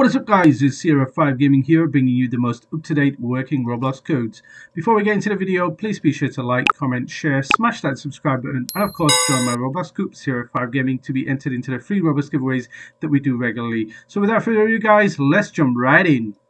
What is up, guys? It's SierraFiveGaming here, bringing you the most up-to-date working Roblox codes. Before we get into the video, please be sure to like, comment, share, smash that subscribe button, and of course join my Roblox group, SierraFiveGaming, to be entered into the free Roblox giveaways that we do regularly. So without further ado, guys, let's jump right in.